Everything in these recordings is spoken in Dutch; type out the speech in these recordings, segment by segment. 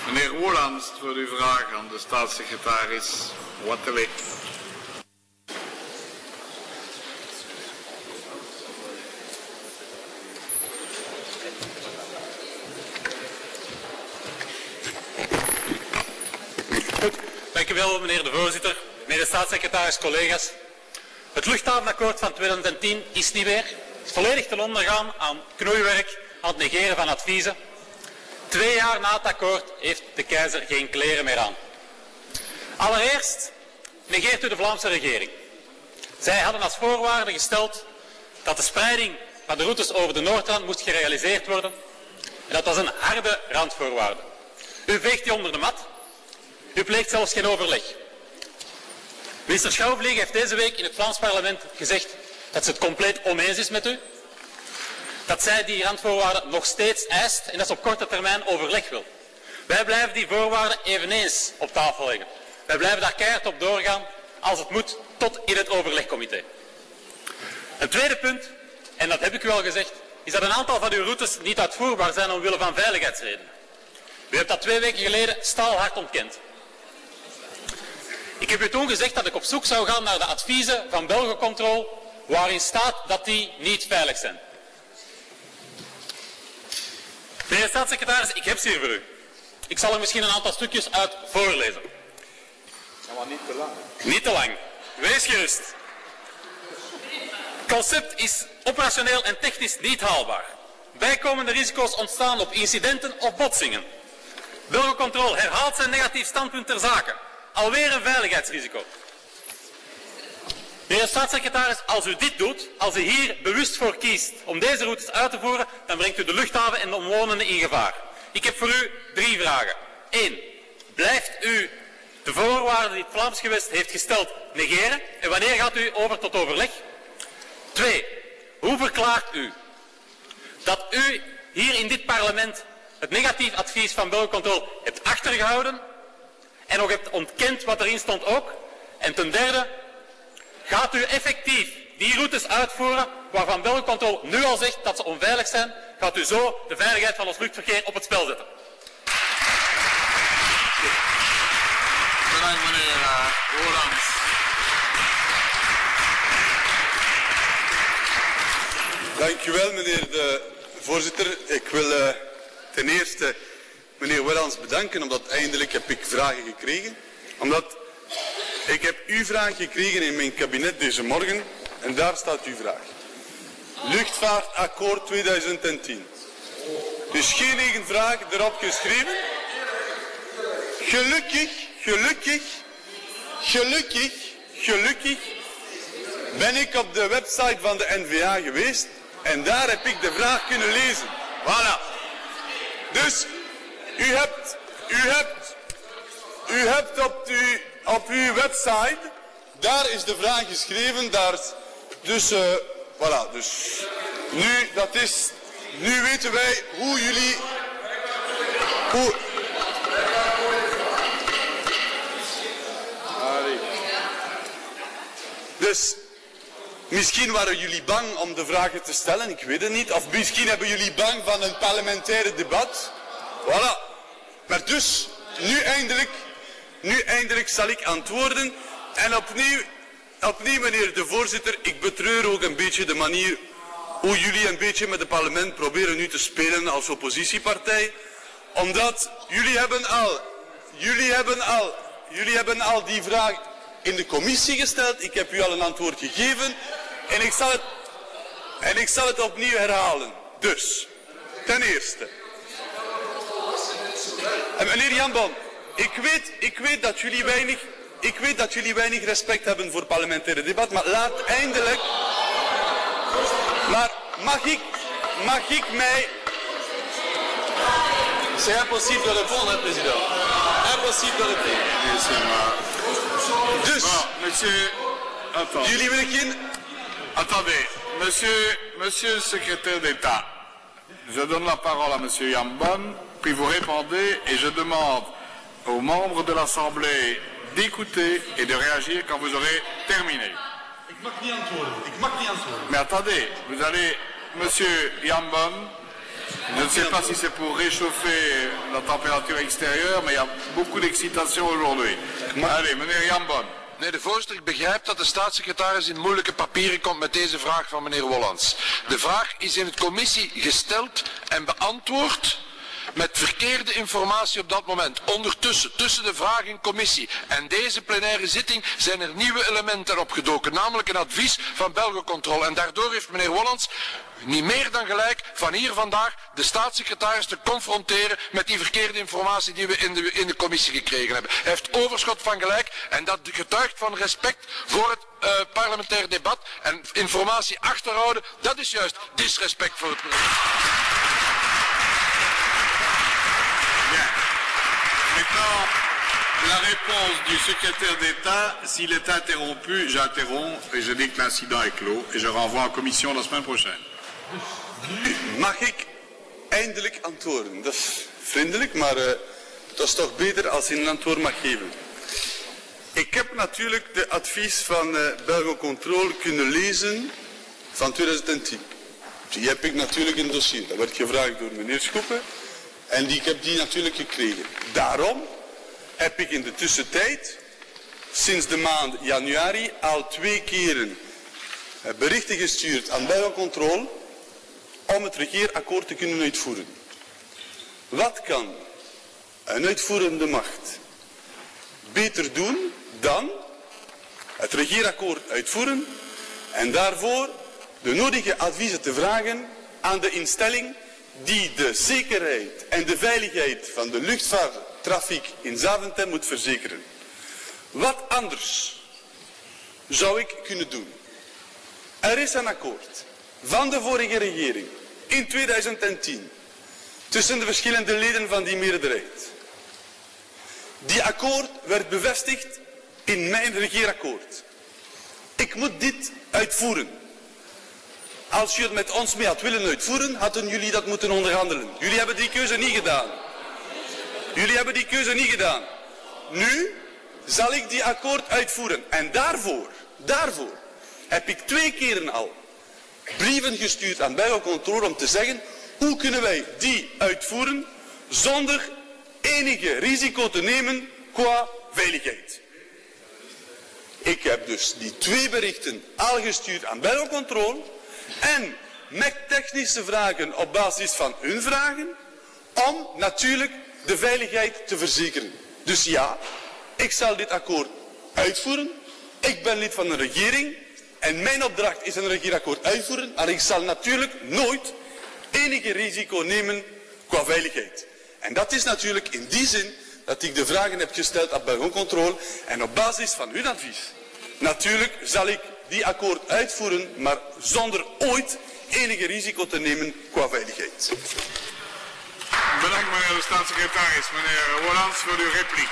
Meneer Woelands voor uw vraag aan de staatssecretaris Wathelet. Dank u wel, meneer de voorzitter, meneer de staatssecretaris, collega's. Het luchthavenakkoord van 2010 is niet meer. Het is volledig ten onder gegaan aan knoeiwerk, aan het negeren van adviezen. 2 jaar na het akkoord heeft de keizer geen kleren meer aan. Allereerst negeert u de Vlaamse regering. Zij hadden als voorwaarde gesteld dat de spreiding van de routes over de Noordrand moest gerealiseerd worden. En dat was een harde randvoorwaarde. U veegt die onder de mat. U pleegt zelfs geen overleg. Minister Schouwvliegen heeft deze week in het Vlaams parlement gezegd dat ze het compleet oneens is met u. Dat zij die randvoorwaarden nog steeds eist en dat ze op korte termijn overleg wil. Wij blijven die voorwaarden eveneens op tafel leggen. Wij blijven daar keihard op doorgaan als het moet tot in het overlegcomité. Een tweede punt, en dat heb ik u al gezegd, is dat een aantal van uw routes niet uitvoerbaar zijn omwille van veiligheidsredenen. U hebt dat 2 weken geleden staalhard ontkend. Ik heb u toen gezegd dat ik op zoek zou gaan naar de adviezen van Belgocontrol waarin staat dat die niet veilig zijn. Meneer de staatssecretaris, ik heb ze hier voor u. Ik zal er misschien een aantal stukjes uit voorlezen. Ja, maar niet te lang. Niet te lang. Wees gerust. Het concept is operationeel en technisch niet haalbaar. Bijkomende risico's ontstaan op incidenten of botsingen. Belgocontrol herhaalt zijn negatief standpunt ter zake. Alweer een veiligheidsrisico. Meneer de staatssecretaris, als u dit doet, als u hier bewust voor kiest om deze routes uit te voeren, dan brengt u de luchthaven en de omwonenden in gevaar. Ik heb voor u 3 vragen. 1. Blijft u de voorwaarden die het Vlaams gewest heeft gesteld negeren? En wanneer gaat u over tot overleg? 2. Hoe verklaart u dat u hier in dit parlement het negatief advies van Belgocontrol hebt achtergehouden en ook hebt ontkend wat erin stond ook? En ten derde, gaat u effectief die routes uitvoeren waarvan Belgocontrol nu al zegt dat ze onveilig zijn? Gaat u zo de veiligheid van ons luchtverkeer op het spel zetten? Bedankt meneer Woelands. Dank u wel, meneer de voorzitter. Ik wil ten eerste meneer Woelands bedanken, omdat eindelijk heb ik vragen gekregen. Omdat ik heb uw vraag gekregen in mijn kabinet deze morgen en daar staat uw vraag. Luchtvaartakkoord 2010. Dus geen eigen vraag erop geschreven. Gelukkig ben ik op de website van de NVA geweest en daar heb ik de vraag kunnen lezen. Voilà. Dus u hebt op uw website, daar is de vraag geschreven, daar, dus voilà, dus nu weten wij hoe jullie, dus misschien waren jullie bang om de vragen te stellen, ik weet het niet, of misschien hebben jullie bang van een parlementaire debat, voilà. Maar dus, nu eindelijk zal ik antwoorden. En opnieuw, meneer de voorzitter, ik betreur ook een beetje de manier hoe jullie een beetje met het parlement proberen nu te spelen als oppositiepartij. Omdat jullie hebben al die vraag in de commissie gesteld. Ik heb u al een antwoord gegeven. En ik zal het opnieuw herhalen. Dus, ten eerste. En meneer Jan Bon, ik weet dat jullie weinig respect hebben voor parlementaire debat, maar laat eindelijk... Maar mag ik mij... C'est impossible de répondre, président. Impossible de répondre. Dus, Monsieur, attends. jullie willen geen... Attendez, monsieur le secrétaire d'État, je donne la parole à monsieur Yambon, puis vous répondez et je demande aux membres de l'Assemblée d'écouter et de réagir quand vous aurez terminé. Ik mag niet antwoorden. Mais attendez, vous allez, monsieur Yambon, Je ne sais pas si c'est pour réchauffer la température extérieure, mais il y a beaucoup d'excitation aujourd'hui. Allez, meneer Jan Bon. Meneer de voorzitter, ik begrijp dat de staatssecretaris in moeilijke papieren komt met deze vraag van meneer Wollands. De vraag is in de commissie gesteld en beantwoord met verkeerde informatie op dat moment. Ondertussen, tussen de vraag in commissie en deze plenaire zitting zijn er nieuwe elementen opgedoken, namelijk een advies van Belgocontrol. En daardoor heeft meneer Wollands niet meer dan gelijk van hier vandaag de staatssecretaris te confronteren met die verkeerde informatie die we in de commissie gekregen hebben. Hij heeft overschot van gelijk en dat getuigt van respect voor het parlementair debat en informatie achterhouden, dat is juist disrespect voor het Maintenant, la réponse du secrétaire d'État, s'il est interrompu, j'interromps et je dis que l'incident est clos et je renvoie en commission la semaine prochaine. Mag ik eindelijk antwoorden? Dat is vriendelijk, maar het is toch beter als je een antwoord mag geven. Ik heb natuurlijk de advies van Belgocontrol kunnen lezen van 2010. Die heb ik natuurlijk in het dossier. Dat werd gevraagd door meneer Schoepen. En ik heb die natuurlijk gekregen. Daarom heb ik in de tussentijd, sinds de maand januari, al 2 keren berichten gestuurd aan Belgocontrol om het regeerakkoord te kunnen uitvoeren. Wat kan een uitvoerende macht beter doen dan het regeerakkoord uitvoeren en daarvoor de nodige adviezen te vragen aan de instelling die de zekerheid en de veiligheid van de luchtvaarttrafiek in Zaventem moet verzekeren. Wat anders zou ik kunnen doen? Er is een akkoord van de vorige regering in 2010 tussen de verschillende leden van die meerderheid. Die akkoord werd bevestigd in mijn regeerakkoord. Ik moet dit uitvoeren. Als je het met ons mee had willen uitvoeren, hadden jullie dat moeten onderhandelen. Jullie hebben die keuze niet gedaan. Jullie hebben die keuze niet gedaan. Nu zal ik die akkoord uitvoeren. En daarvoor heb ik 2 keren al brieven gestuurd aan Belgocontrol om te zeggen, hoe kunnen wij die uitvoeren zonder enige risico te nemen qua veiligheid. Ik heb dus die 2 berichten al gestuurd aan Belgocontrol en met technische vragen op basis van hun vragen om natuurlijk de veiligheid te verzekeren. Dus ja, ik zal dit akkoord uitvoeren. Ik ben lid van een regering en mijn opdracht is een regeerakkoord uitvoeren, maar ik zal natuurlijk nooit enige risico nemen qua veiligheid. En dat is natuurlijk in die zin dat ik de vragen heb gesteld aan Belgocontrol en op basis van hun advies. Natuurlijk zal ik die akkoord uitvoeren, maar zonder ooit enige risico te nemen qua veiligheid. Bedankt meneer de staatssecretaris. Meneer Wollands voor uw repliek.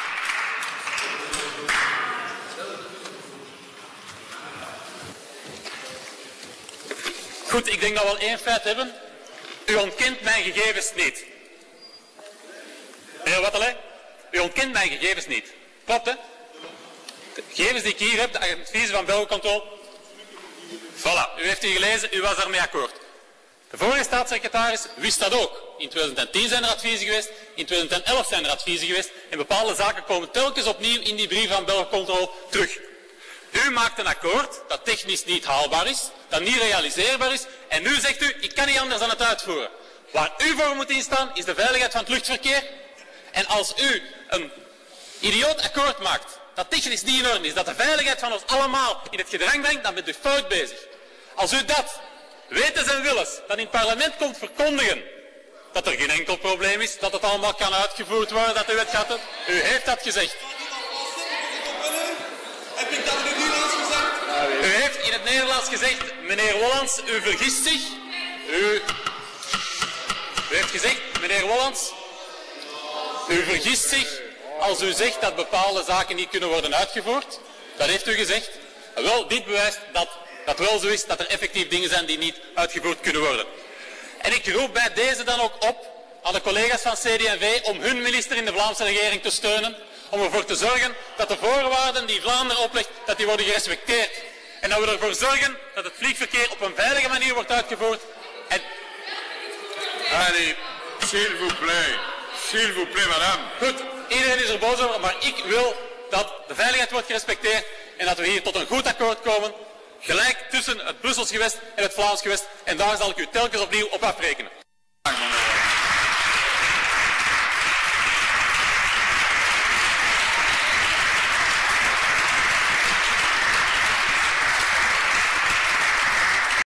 Goed, ik denk dat we al 1 feit hebben. U ontkent mijn gegevens niet. Meneer Wathelet, u ontkent mijn gegevens niet. Klopt, hè? De gegevens die ik hier heb, de adviezen van Belgocontrol. Voilà, u heeft die gelezen, u was daarmee akkoord. De vorige staatssecretaris wist dat ook. In 2010 zijn er adviezen geweest, in 2011 zijn er adviezen geweest en bepaalde zaken komen telkens opnieuw in die brief van Belgocontrol terug. U maakt een akkoord dat technisch niet haalbaar is, dat niet realiseerbaar is en nu zegt u, ik kan niet anders dan het uitvoeren. Waar u voor moet instaan is de veiligheid van het luchtverkeer en als u een idioot akkoord maakt dat technisch niet in orde is, dat de veiligheid van ons allemaal in het gedrang brengt, dan bent u fout bezig. Als u dat wetens en willens dan in het parlement komt verkondigen dat er geen enkel probleem is, dat het allemaal kan uitgevoerd worden, dat u het gaat doen, u heeft dat gezegd. Heb ik dat in het Nederlands gezegd? U heeft in het Nederlands gezegd, meneer Wollands, u vergist zich. U heeft gezegd, meneer Wollands, u vergist zich als u zegt dat bepaalde zaken niet kunnen worden uitgevoerd. Dat heeft u gezegd. Wel, dit bewijst dat dat wel zo is, dat er effectief dingen zijn die niet uitgevoerd kunnen worden. En ik roep bij deze dan ook op aan de collega's van CD&V om hun minister in de Vlaamse regering te steunen, om ervoor te zorgen dat de voorwaarden die Vlaanderen oplegt, dat die worden gerespecteerd. En dat we ervoor zorgen dat het vliegverkeer op een veilige manier wordt uitgevoerd. En Allez, s'il vous plaît, madame. Goed, iedereen is er boos over, maar ik wil dat de veiligheid wordt gerespecteerd en dat we hier tot een goed akkoord komen. Gelijk tussen het Brussels gewest en het Vlaams gewest. En daar zal ik u telkens opnieuw op afrekenen.